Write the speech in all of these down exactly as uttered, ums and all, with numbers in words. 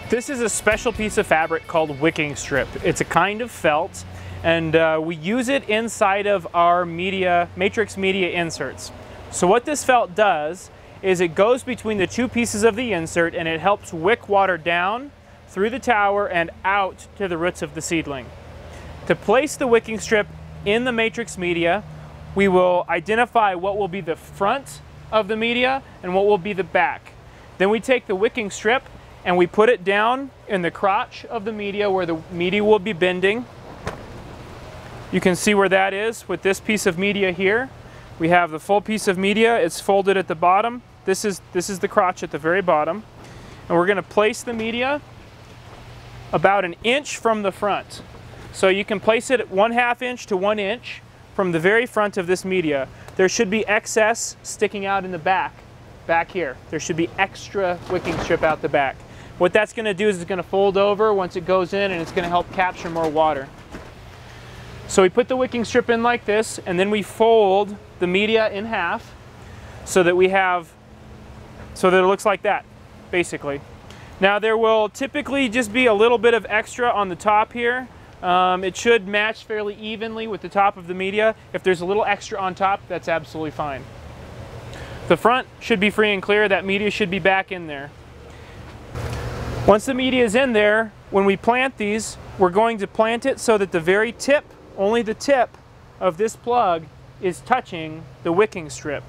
This is a special piece of fabric called wicking strip. It's a kind of felt, and uh, we use it inside of our media, matrix media inserts. So what this felt does is it goes between the two pieces of the insert and it helps wick water down through the tower and out to the roots of the seedling. To place the wicking strip in the matrix media, we will identify what will be the front of the media and what will be the back. Then we take the wicking strip and we put it down in the crotch of the media where the media will be bending. You can see where that is with this piece of media here. We have the full piece of media, it's folded at the bottom. This is, this is the crotch at the very bottom. And we're going to place the media about an inch from the front. So you can place it at one half inch to one inch from the very front of this media. There should be excess sticking out in the back, back here. There should be extra wicking strip out the back. What that's going to do is it's going to fold over once it goes in, and it's going to help capture more water. So we put the wicking strip in like this, and then we fold the media in half so that we have, so that it looks like that, basically. Now there will typically just be a little bit of extra on the top here. Um, it should match fairly evenly with the top of the media. If there's a little extra on top, that's absolutely fine. The front should be free and clear. That media should be back in there. Once the media is in there, when we plant these, we're going to plant it so that the very tip, only the tip of this plug is touching the wicking strip.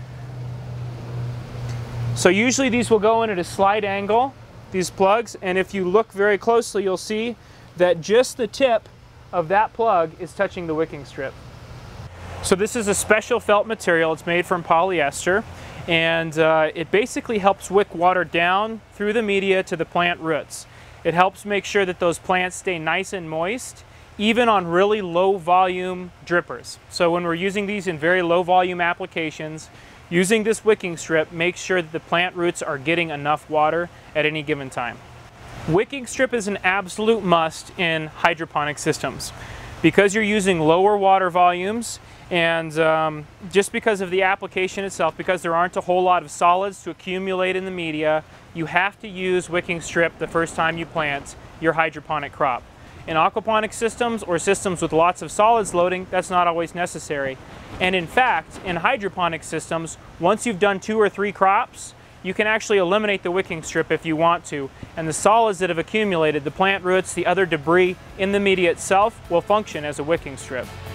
So usually these will go in at a slight angle, these plugs, and if you look very closely, you'll see that just the tip of that plug is touching the wicking strip. So this is a special felt material. It's made from polyester, and uh, it basically helps wick water down through the media to the plant roots. It helps make sure that those plants stay nice and moist, even on really low volume drippers. So when we're using these in very low volume applications, using this wicking strip makes sure that the plant roots are getting enough water at any given time. Wicking strip is an absolute must in hydroponic systems because you're using lower water volumes, and um, just because of the application itself, because there aren't a whole lot of solids to accumulate in the media, you have to use wicking strip the first time you plant your hydroponic crop. In aquaponic systems or systems with lots of solids loading, that's not always necessary. And in fact, in hydroponic systems, once you've done two or three crops, you can actually eliminate the wicking strip if you want to, and the solids that have accumulated, the plant roots, the other debris in the media itself, will function as a wicking strip.